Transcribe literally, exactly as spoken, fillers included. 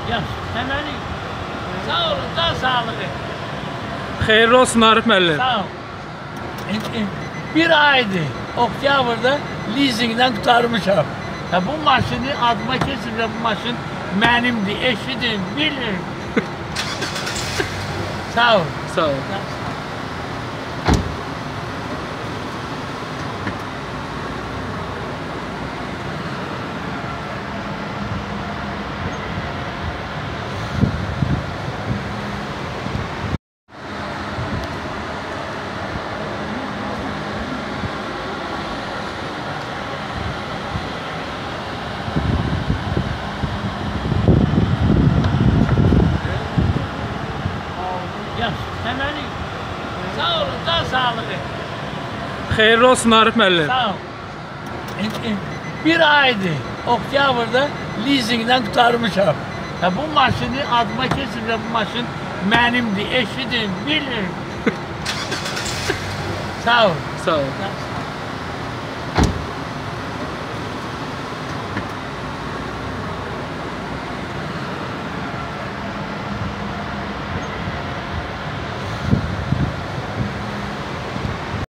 Yaş, hemenik. Sağ olun, can sağlığı. Xeyirli olsun Arif müəllim. Sağ ol. Bir aydı. Oktyabrda leasingden kurtarmışam. Ya bu maşını adıma kesinlikle bu maşın benimdi. Eşidim, bilir. Sağ ol. Sağ ol. Yaş, hemenik. Sağ olun, can sağlığı. Xeyirli olsun Arif müəllim. Sağ ol. Bir aydı. Oktyabrda leasingden kurtarmışam. Ya bu maşını adıma kesinlikle bu maşın benimdi. Eşidim, bilir. Sağ ol. Sağ ol.